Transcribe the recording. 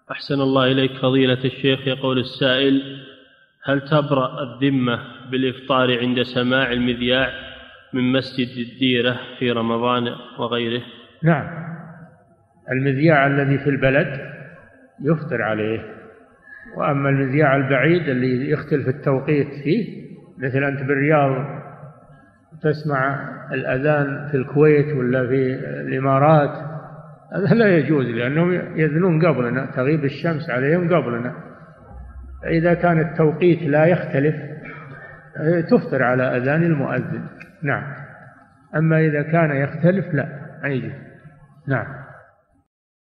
أحسن الله إليك فضيلة الشيخ. يقول السائل: هل تبرأ الذمة بالإفطار عند سماع المذياع من مسجد الديرة في رمضان وغيره؟ نعم، المذياع الذي في البلد يفطر عليه، وأما المذياع البعيد اللي يختلف التوقيت فيه، مثل أنت بالرياض تسمع الأذان في الكويت ولا في الإمارات، هذا لا يجوز، لأنهم يذنون قبلنا، تغيب الشمس عليهم قبلنا. إذا كان التوقيت لا يختلف تفطر على أذان المؤذن. نعم. أما إذا كان يختلف لا يجوز. نعم.